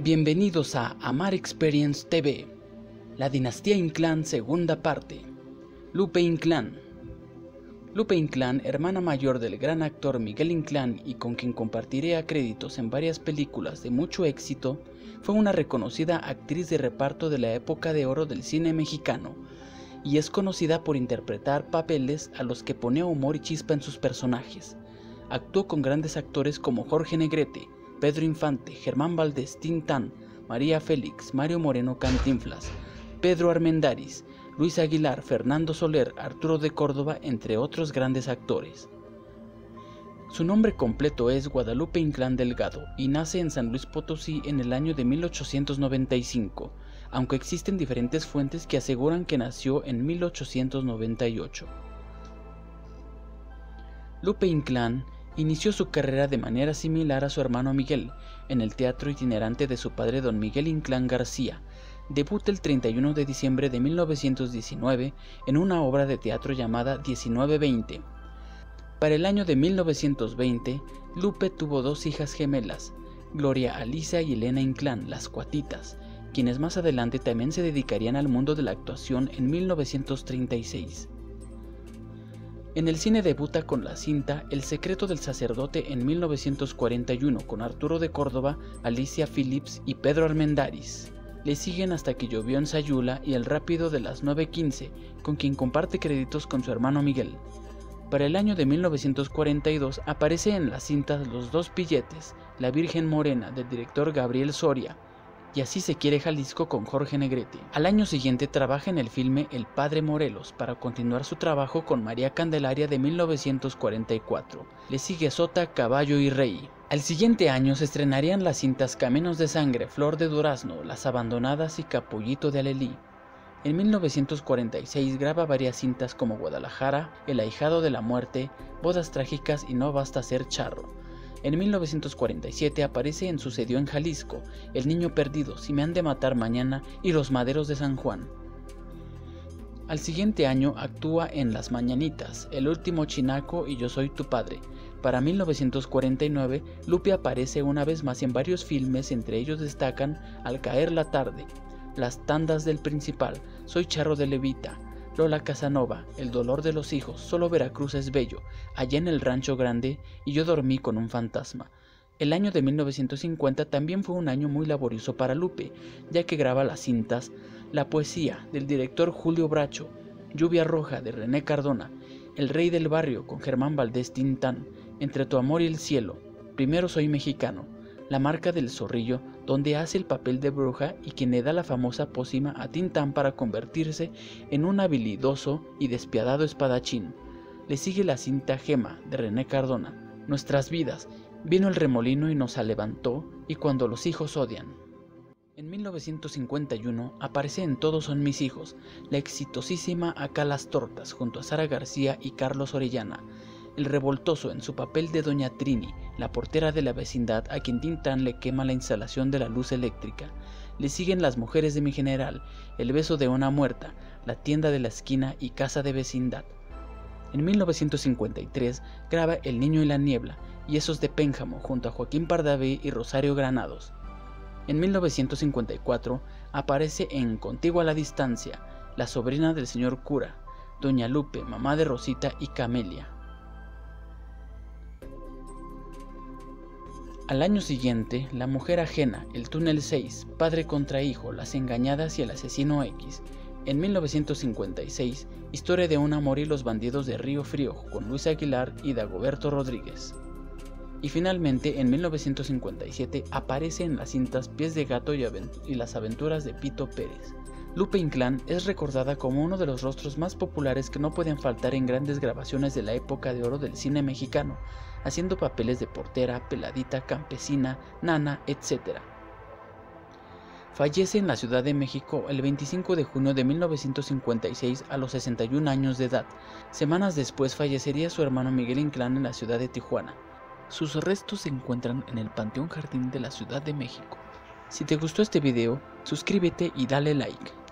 Bienvenidos a Amar Experience TV, la dinastía Inclán segunda parte. Lupe Inclán. Lupe Inclán, hermana mayor del gran actor Miguel Inclán y con quien compartiría créditos en varias películas de mucho éxito, fue una reconocida actriz de reparto de la época de oro del cine mexicano y es conocida por interpretar papeles a los que ponía humor y chispa en sus personajes. Actuó con grandes actores como Jorge Negrete, Pedro Infante, Germán Valdés, Tintán, María Félix, Mario Moreno Cantinflas, Pedro Armendáriz, Luis Aguilar, Fernando Soler, Arturo de Córdoba, entre otros grandes actores. Su nombre completo es Guadalupe Inclán Delgado y nace en San Luis Potosí en el año de 1895, aunque existen diferentes fuentes que aseguran que nació en 1898. Lupe Inclán inició su carrera de manera similar a su hermano Miguel, en el teatro itinerante de su padre don Miguel Inclán García. Debuta el 31 de diciembre de 1919 en una obra de teatro llamada 1920. Para el año de 1920, Lupe tuvo dos hijas gemelas, Gloria Alicia y Elena Inclán, las Cuatitas, quienes más adelante también se dedicarían al mundo de la actuación en 1936. En el cine debuta con la cinta El secreto del sacerdote en 1941 con Arturo de Córdoba, Alicia Phillips y Pedro Armendáriz. Le siguen Hasta que llovió en Sayula y El rápido de las 9:15, con quien comparte créditos con su hermano Miguel. Para el año de 1942 aparece en las cintas Los dos pilletes, La Virgen Morena del director Gabriel Soria, y Así se quiere Jalisco con Jorge Negrete. Al año siguiente trabaja en el filme El Padre Morelos para continuar su trabajo con María Candelaria de 1944. Le sigue Sota, Caballo y Rey. Al siguiente año se estrenarían las cintas Caminos de Sangre, Flor de Durazno, Las Abandonadas y Capullito de Alelí. En 1946 graba varias cintas como Guadalajara, El ahijado de la muerte, Bodas trágicas y No basta ser charro. En 1947 aparece en Sucedió en Jalisco, El niño perdido, Si me han de matar mañana y Los maderos de San Juan. Al siguiente año actúa en Las mañanitas, El último chinaco y Yo soy tu padre. Para 1949, Lupe aparece una vez más en varios filmes, entre ellos destacan Al caer la tarde, Las tandas del principal, Soy charro de Levita, Lola Casanova, El dolor de los hijos, Solo Veracruz es bello, Allá en el rancho grande y Yo dormí con un fantasma. El año de 1950 también fue un año muy laborioso para Lupe, ya que graba las cintas La poesía del director Julio Bracho, Lluvia roja de René Cardona, El rey del barrio con Germán Valdés Tintán, Entre tu amor y el cielo, Primero soy mexicano, La marca del zorrillo, donde hace el papel de bruja y quien le da la famosa pócima a Tintán para convertirse en un habilidoso y despiadado espadachín. Le sigue la cinta Gema de René Cardona, Nuestras vidas, Vino el remolino y nos alevantó, y Cuando los hijos odian. En 1951 aparece en Todos son mis hijos, la exitosísima Acá las tortas junto a Sara García y Carlos Orellana. El revoltoso en su papel de Doña Trini, la portera de la vecindad a quien Tintán le quema la instalación de la luz eléctrica. Le siguen Las mujeres de mi general, El beso de una muerta, La tienda de la esquina y Casa de vecindad. En 1953 graba El niño y la niebla y Esos de Pénjamo junto a Joaquín Pardavé y Rosario Granados. En 1954 aparece en Contigo a la distancia, La sobrina del señor cura, Doña Lupe, mamá de Rosita y Camelia. Al año siguiente, La mujer ajena, El túnel 6, Padre contra hijo, Las engañadas y El asesino X. En 1956, Historia de un amor y Los bandidos de Río Frío con Luis Aguilar y Dagoberto Rodríguez. Y finalmente, en 1957, aparece en las cintas Pies de gato y Las aventuras de Pito Pérez. Lupe Inclán es recordada como uno de los rostros más populares que no pueden faltar en grandes grabaciones de la época de oro del cine mexicano, haciendo papeles de portera, peladita, campesina, nana, etc. Fallece en la Ciudad de México el 25 de junio de 1956 a los 61 años de edad. Semanas después fallecería su hermano Miguel Inclán en la ciudad de Tijuana. Sus restos se encuentran en el Panteón Jardín de la Ciudad de México. Si te gustó este video, suscríbete y dale like.